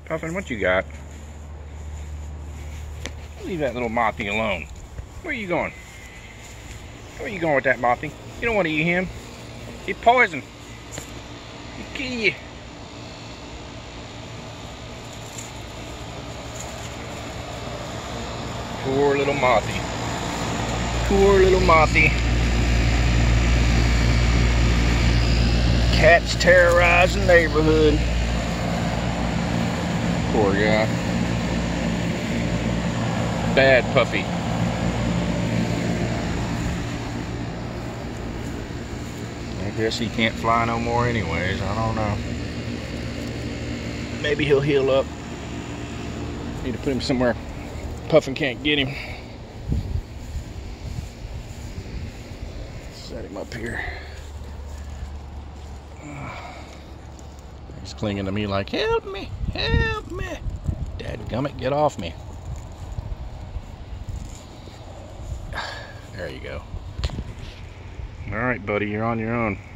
Puffin, what you got? Leave that little mothy alone. Where are you going? Where are you going with that mothy? You don't want to eat him. He's poison. He'll kill you. Poor little mothy. Poor little mothy. Cats terrorize the neighborhood. Poor guy. Bad puppy. I guess he can't fly no more anyways. I don't know. Maybe he'll heal up. Need to put him somewhere Puffin can't get him. Set him up here. He's clinging to me like, help me, help me. Dadgummit, get off me. There you go. All right, buddy, you're on your own.